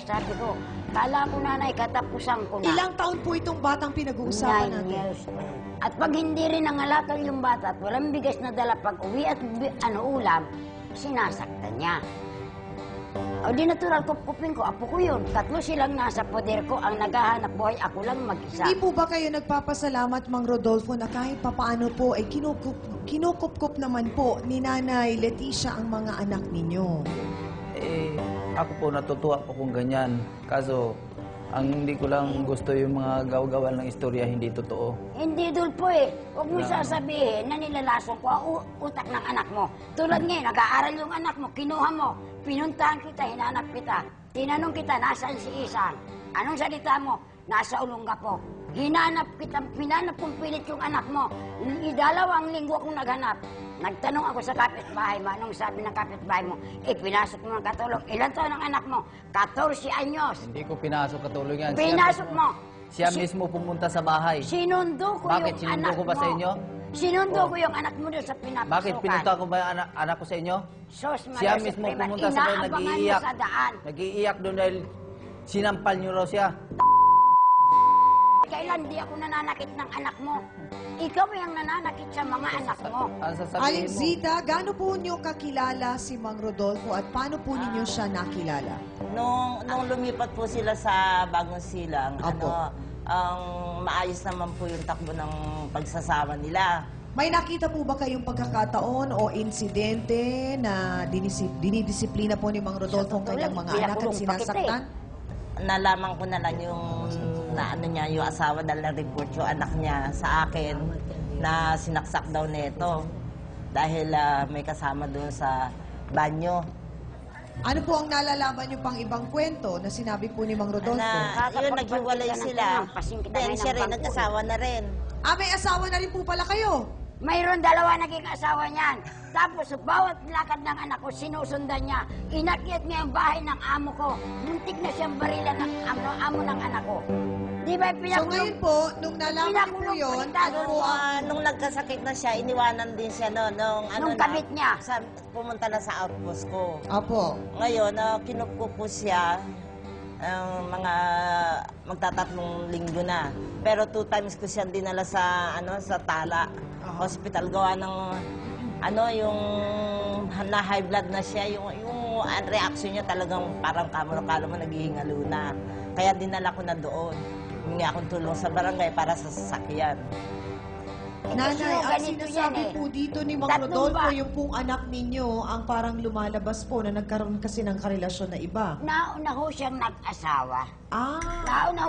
sabi ko, kala ko nanay, katapusan ko na. Ilang taon po itong batang pinag-uusapan 9 natin? years. At pag hindi rin nangalakal yung bata at walang bigas na dala pag uwi at ulam, sinasaktan niya. O di natural, kupkupin ko, apo ko yun. 3 silang nasa poder ko, ang naghahanap buhay, ako lang mag-isa. Hindi po ba kayo nagpapasalamat, Mang Rodolfo, na kahit papaano po ay kinukup naman po ni Nanay Leticia ang mga anak ninyo? Ako po natutuwa po kung ganyan. Kaso, ang hindi ko lang gusto yung mga gaw-gawan ng istorya hindi totoo. Hindi, Dulpo eh. Huwag mo sasabihin na nilalasong ko ang utak ng anak mo. Tulad ngayon, nag-aaral yung anak mo, kinuha mo, pinuntahan kita, hinanap kita. Tinanong kita, nasaan si Isan? Anong salita mo? Nasa Olongapo. Hinanap kita, pinanap kong pilit yung anak mo. 2 linggo akong naghanap. Nagtanong ako sa kapitbahay mo, anong sabi ng kapitbahay mo? Pinasok mo ng katulog. Ilan taon ang anak mo? 14 anyos. Hindi ko pinasok katulog yan. Pinasok mo. Siya mismo pumunta sa bahay. Sinundo ko Bakit? yung Sinundo anak ko ba mo. sa inyo? Sinundo ko yung anak mo doon sa pinapasukan. Bakit? Pinunta ko ba yung anak ko sa inyo? Sos, Siya mismo pumunta sa bahay, nag-iiyak. Sa daan. Nag-iiyak doon dahil sinampal niyo raw siya. Kailan di ako nananakit ng anak mo? Ikaw yung nananakit sa mga anak mo. Ang sasabihin Aling mo, Zita, gaano po niyo kakilala si Mang Rodolfo at paano po ninyo siya nakilala? Nung lumipat po sila sa Bagong Silang, Apo. ang maayos naman po yung takbo ng pagsasama nila. May nakita po ba kayong pagkakataon o insidente na dinidisiplina po ni Mang Rodolfo ang kanyang mga anak at sinasaktan? Nalaman ko na lang yung yung asawa dahil na-report yung anak niya sa akin na sinaksak daw nito dahil may kasama doon sa banyo. Ano po ang nalalaman niyo pang ibang kwento na sinabi po ni Mang Rodolfo? Yun, naghiwalay sila. Then siya rin, nag-asawa na rin. May asawa na rin po pala kayo. Mayroon 2 naging asawa niyan. Tapos bawat lakad ng anak ko, sinusundan niya. Inakyat niya ang bahay ng amo ko. Muntik na siyang barilan ng amo ng anak ko. Di ba So pinakulong? ngayon po, nung nalaman niyo po yun, ano po ang... Nung nagkasakit na siya, iniwanan din siya Nung kabit niya. Pumunta na sa outpost ko. Apo. Ngayon, kinupo po siya mga magtatatlong linggo na. Pero 2 times ko siya dinala sa sa Tala Hospital gawa ng yung na high blood na siya, yung reaction niya talagang parang kala mo naghihingalo na. Kaya dinala ko na doon. Humingi akong tulong sa barangay para sa sasakyan. Nanay, ang ganito sinasabi yan eh. po dito ni Mang Tatlong Rodolfo, ba? yung pong anak ninyo, ang parang lumalabas po na nagkaroon kasi ng karelasyon na iba. Nauna ho siyang nag-asawa. Ah,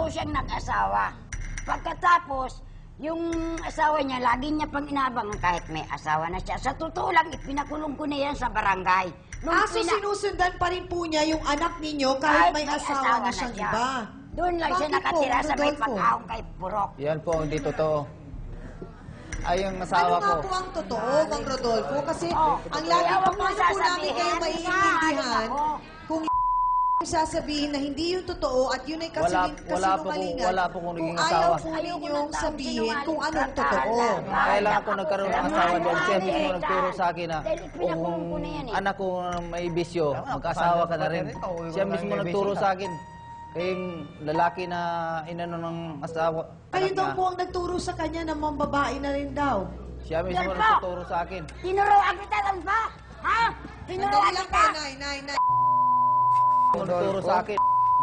Pagkatapos, yung asawa niya, lagi niya pang inabangan kahit may asawa na siya. Sa totoo lang, ipinakulong ko na yan sa barangay. so sinusundan pa rin po niya yung anak ninyo kahit may asawa na siyang iba. Doon lang siya Bakit po, nakatira sa may Rodolfo? pagkaong kay Purok. yan po ang di totoo. Ay, yung asawa Ano nga ko. po ang totoo, Mang Rodolfo? Kasi ang lagi Kaya po, wag mo paano po namin sasabihin, kayo maiintindihan ako. kung sasabihin na hindi yung totoo at yun ay kasinungalingan wala po kung naging ayaw asawa. po ninyong sabihin kung anong totoo. Kailangan ko nagkaroon ng asawa dahil siya mismo nagturo sa akin na Dahil ipinakulong ko na yan eh. anak ko may bisyo, mag-asawa ka na rin. Siya mismo nagturo sa akin. Kayong lalaki na inano ng asawa. Kayo anak daw niya. po ang nagturo sa kanya na mga babae na rin daw. Siya mismo Yan po. nagturo sa akin. Tinuruan kita lang ba? Ha? Tinuruan Sandali lang kita? po, Nay. Nagturo sa akin.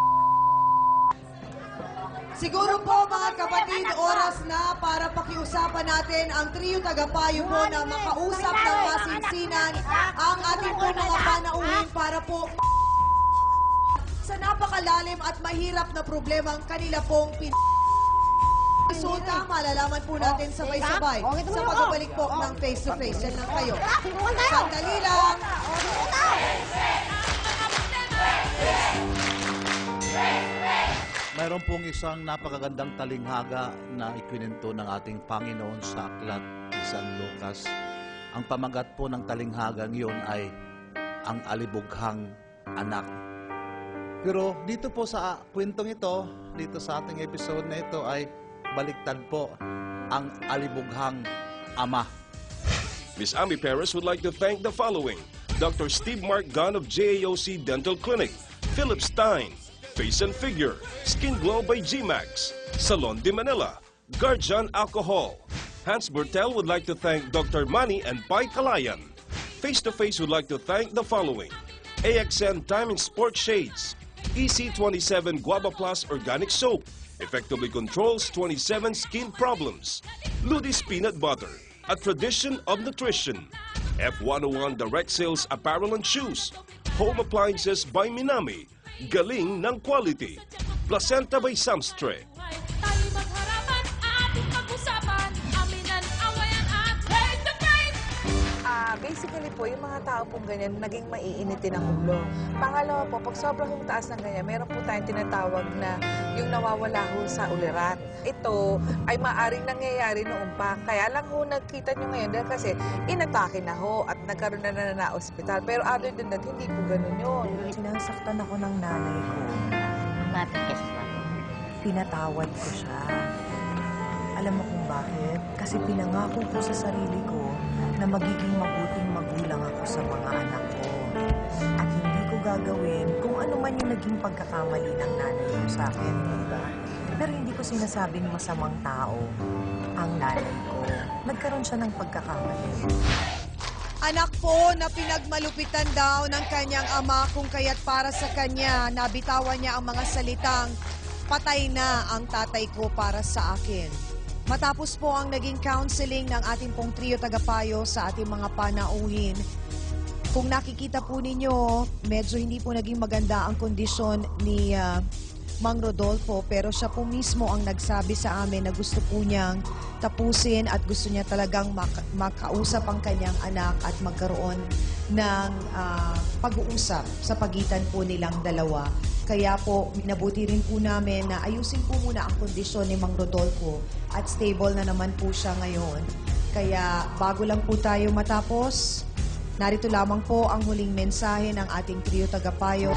Siguro po mga kapatid, oras na para pakiusapan natin ang trio tagapayo po na makausap ng masinsinan ang ating po mga panauhin para po sa napakalalim at mahirap na problema ang kanila pong resulta, malalaman po natin sabay-sabay sa pagbabalik po ng face-to-face. Yan lang kayo. Sandali lang. Mayroon pong isang napakagandang talinghaga na ikwinento ng ating Panginoon sa aklat ni San Lucas. Ang pamagat po ng talinghagang iyon ay ang alibughang anak. Pero dito po sa kwentong ito, dito sa ating episode na ito ay baliktad po ang alibughang ama. Miss Ami Perez would like to thank the following: Dr. Steve Mark Gunn of JAOC Dental Clinic, Philip Stein, Face and Figure, Skin Glow by G-Max, Salon de Manila, Guardian Alcohol. Hans Bertel would like to thank Dr. Manny and Pai Kalayan. Face to Face would like to thank the following: AXN Diamond Sport Shades, EC27 Guava Plus Organic Soap, effectively controls 27 skin problems. Ludy's Peanut Butter, a tradition of nutrition. F101 Direct Sales Apparel and Shoes. Home Appliances by Minami, galing ng quality. Placenta by Samstre. Tayo magharapan, ating pag-usapan, aminan, awayan at face to face! Basically po, yung mga tao pong ganyan, naging maiinitin ang ulo. Pangalawa po, pag sobrang yung taas ng ganyan, meron po tayong tinatawag na yung nawawala ho sa ulirat. Ito ay maaring nangyayari noon pa. Kaya lang ho, nagkita nyo ngayon dahil kasi inatake na ho at nagkaroon na ospital. Pero other than that, hindi po ganun yun. Sinasaktan ako ng nanay ko. Matigas lang. Pinatawad ko siya. Alam mo kung bakit? Kasi pinangako ko sa sarili ko na magiging mabuting magulang ako sa mga anak ko. At hindi ko gagawin kung ano man yung naging pagkakamali ng nanay ko sa akin, diba? Pero hindi ko sinasabing masamang tao ang nanay ko. Nagkaroon siya ng pagkakamali. Anak po na pinagmalupitan daw ng kanyang ama kung kaya't para sa kanya, nabitawan niya ang mga salitang, "Patay na ang tatay ko para sa akin." Matapos po ang naging counseling ng ating pong trio tagapayo sa ating mga panauhin, kung nakikita po ninyo, medyo hindi po naging maganda ang kondisyon ni Mang Rodolfo, pero siya po mismo ang nagsabi sa amin na gusto po niyang tapusin at gusto niya talagang makausap ang kanyang anak at magkaroon ng pag-uusap sa pagitan po nilang dalawa. Kaya po, minabuti rin po namin na ayusin po muna ang kondisyon ni Mang Rodolfo at stable na naman po siya ngayon. Kaya bago lang po tayo matapos, narito lamang po ang huling mensahe ng ating trio tagapayo.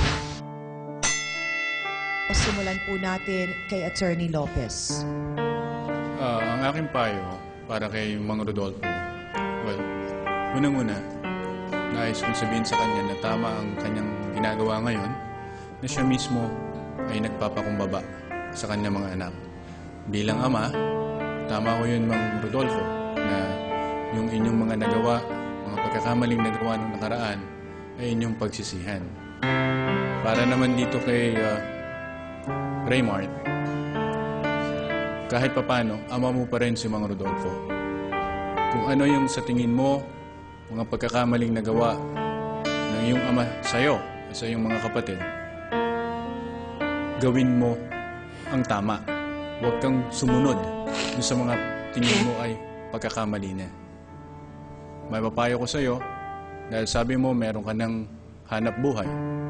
Simulan po natin kay Attorney Lopez. Ang aking payo para kay Mang Rodolfo, well, unang-una, nais kong sabihin sa kanya na tama ang kanyang ginagawa ngayon, na siya mismo ay nagpapakumbaba sa kanyang mga anak. Bilang ama, tama ko yun, Mang Rodolfo, na yung inyong mga nagawa, mga pagkakamaling nagawa ng nakaraan, ay inyong pagsisihan. Para naman dito kay Raymart, kahit papano, ama mo pa rin si Mang Rodolfo. Kung ano yung sa tingin mo, mga pagkakamaling nagawa ng iyong ama sa'yo, sa iyong mga kapatid, gawin mo ang tama. Huwag kang sumunod dun sa mga tingin mo ay pagkakamali na. May papayo ko sa'yo, dahil sabi mo meron ka ng hanap buhay.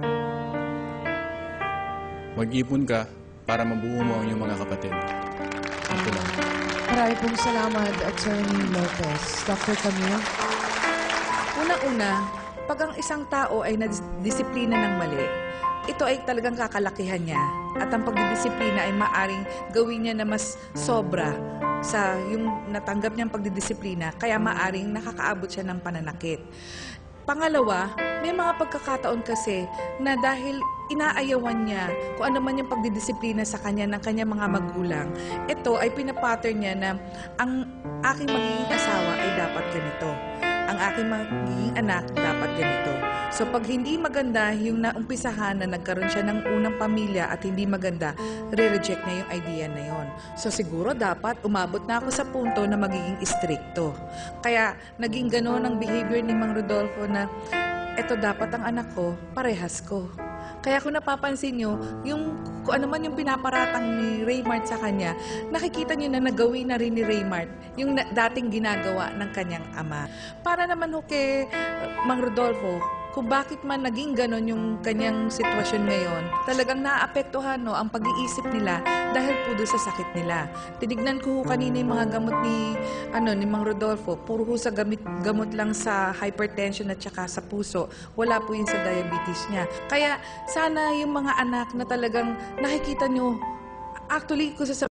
Mag-ipon ka para mabuo mo ang iyong mga kapatid. Ito lang. Maraming pong salamat, Attorney Lopez. Dr. Camille? Una-una, pag ang isang tao ay nadisiplina ng mali, ito ay talagang kakalakihan niya. At ang pagdidisiplina ay maaring gawin niya na mas sobra sa yung natanggap niyang pagdidisiplina, kaya maaring nakakaabot siya ng pananakit. Pangalawa, may mga pagkakataon kasi na dahil inaayawan niya kung ano man yung pagdidisiplina sa kanya ng kanyang mga magulang, ito ay pinapattern niya na ang aking magiging asawa ay dapat ganito. Ang aking magiging anak dapat ganito. So pag hindi maganda yung naumpisahan na nagkaroon siya ng unang pamilya at hindi maganda, re-reject niya yung idea na yon. So siguro dapat umabot na ako sa punto na magiging stricto. Kaya naging gano'n ang behavior ni Mang Rodolfo na eto dapat ang anak ko, parehas ko. Kaya kung napapansin nyo, kung ano man yung pinaparatang ni Raymart sa kanya, nakikita nyo na nagawin na rin ni Raymart yung dating ginagawa ng kanyang ama. Para naman ho kay Mang Rodolfo, kung bakit man naging ganon yung kanyang sitwasyon ngayon, talagang naapektuhan ang pag-iisip nila dahil po doon sa sakit nila. Tinignan ko kanina yung mga gamot ni Mang Rodolfo, puro ho sa gamot lang sa hypertension at saka sa puso. Wala po yun sa diabetes niya. Kaya sana yung mga anak na talagang nakikita nyo, actually, kung